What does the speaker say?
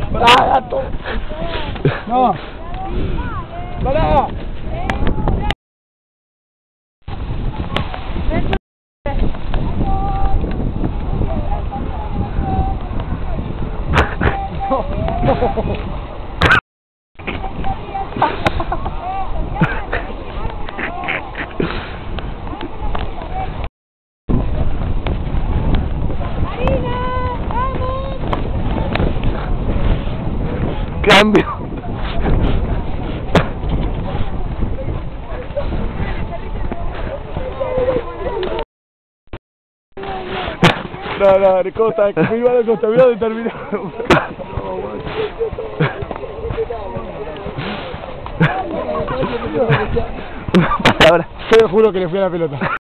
¡Ah, gato! ¡No! ¡Pará! Cambio. No, Costa, que me iba a contaminado y terminó. Palabra. Yo le juro que le fui a la pelota.